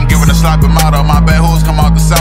I'm giving a sloppy motto. My bad hoes come out the